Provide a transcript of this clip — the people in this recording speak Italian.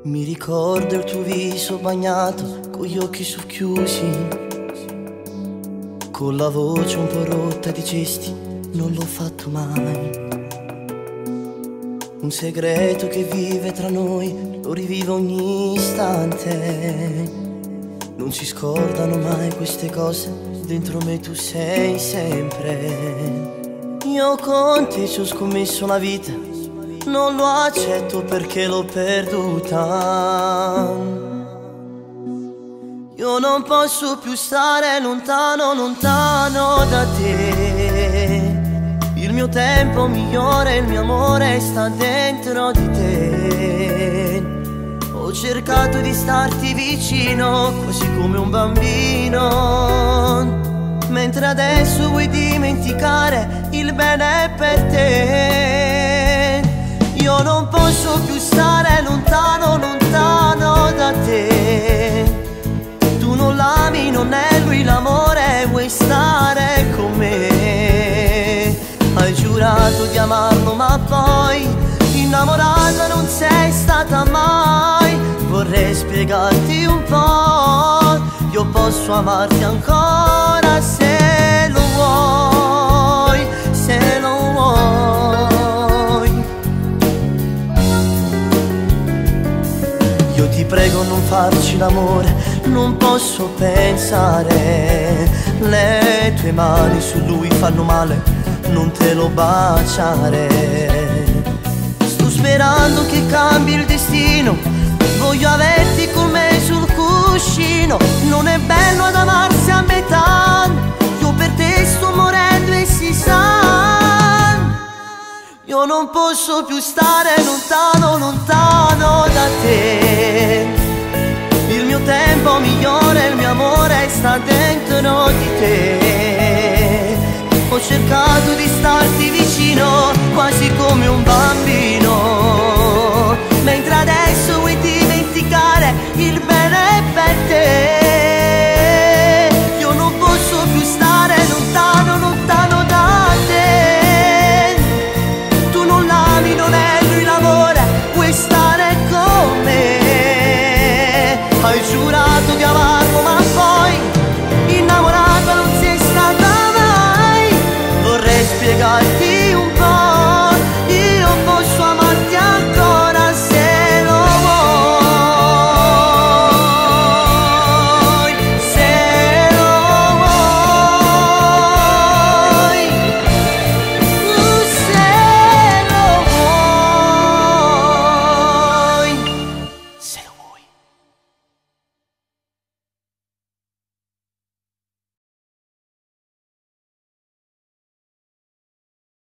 Mi ricordo il tuo viso bagnato, con gli occhi socchiusi, con la voce un po' rotta di gesti, non l'ho fatto mai. Un segreto che vive tra noi, lo rivivo ogni istante. Non si scordano mai queste cose, dentro me tu sei sempre. Io con te ci ho scommesso la vita, non lo accetto perché l'ho perduta. Io non posso più stare lontano, lontano da te. Il mio tempo migliore, il mio amore sta dentro di te. Ho cercato di starti vicino, quasi come un bambino, mentre adesso vuoi dimenticare il bene per te. Io non posso più stare lontano, lontano da te. Tu non l'ami, non è lui l'amore, vuoi stare con me. Hai giurato di amarlo ma poi innamorata non sei stata mai. Vorrei spiegarti un po', io posso amarti ancora se lo vuoi, se lo vuoi. Io ti prego non farci l'amore, non posso pensare. Le tue mani su lui fanno male, non te lo baciare. Sto sperando che cambi il destino, voglio averti con me sul cuscino. Non è bello ad amarsi a metà, io per te sto morendo e si sa. Io non posso più stare lontano, lontano da te. Il mio tempo migliore, il mio amore sta dentro di te. Ho cercato di starti vicino, quasi come un bambino, mentre adesso vuoi dimenticare il bene per te. Io non posso più stare lontano, lontano da te. Tu non l'ami, non è lui l'amore, vuoi stare con me. Hai giurato di amare